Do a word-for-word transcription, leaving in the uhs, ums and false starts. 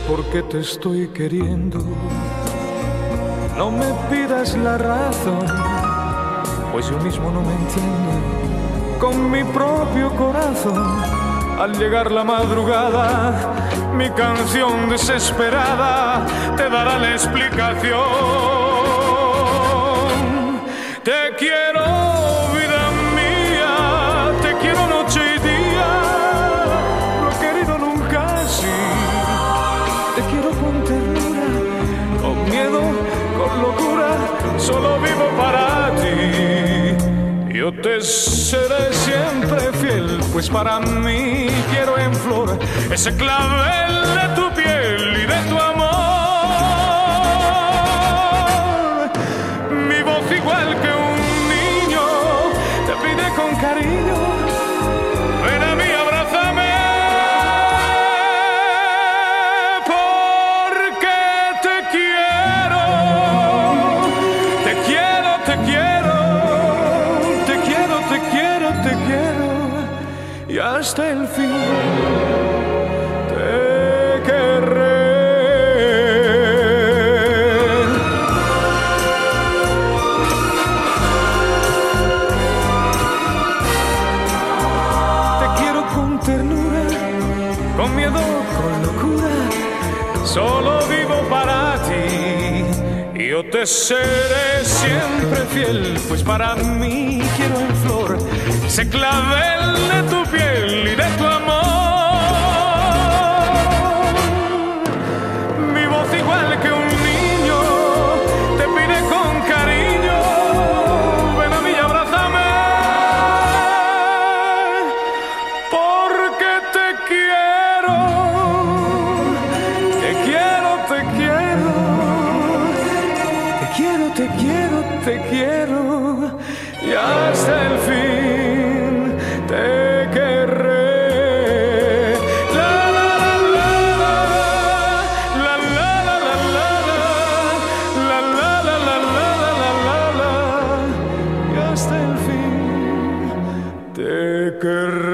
por qué te estoy queriendo. No me pidas la razón, pues yo mismo no me entiendo. Con mi propio corazón, al llegar la madrugada, mi canción desesperada te dará la explicación. Te quiero, vida mía, te quiero noche y día. No he querido nunca así. Te quiero con ternura, con miedo, con locura. Solo vivo para ti. Yo te seré siempre fiel, pues para mí quiero en flor ese clavel de tu piel y de tu amor. Mi voz igual que un niño te pide con cariño, ven a mí, abrázame, porque te quiero, te quiero, te quiero, te quiero, te quiero, te quiero, y hasta el fin te querré. Con miedo, con locura, solo vivo para ti. Yo te seré siempre fiel, pues para mí quiero en flor ese clavel de tu piel y de tu amor. Mi voz igual que un niño te pide con cariño, ven a mí y abrázame, porque te quiero. Te quiero, te quiero, y hasta el fin te querré. La la la la la la la la la la la la la, y hasta el fin te querré.